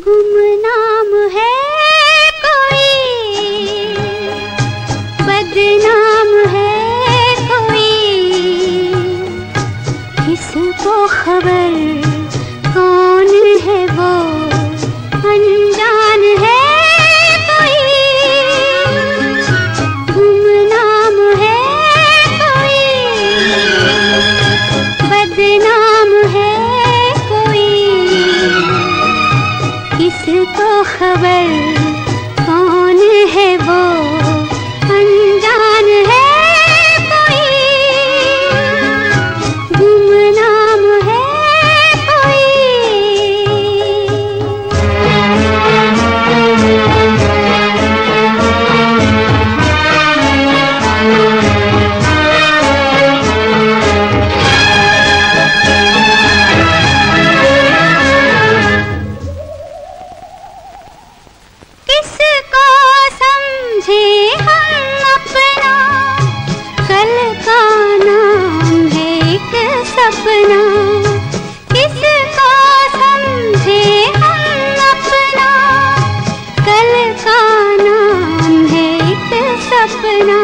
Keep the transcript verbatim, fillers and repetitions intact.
गुमनाम है कोई, बदनाम है कोई, किसको खबर कौन है वो, अनजान है कोई। गुमनाम है कोई, बदनाम है कोई, किसको खबर कौन है वो, अनजान है कोई। गुमनाम है सपना, किसको समझे हम अपना, कल का नाम है एक सपना।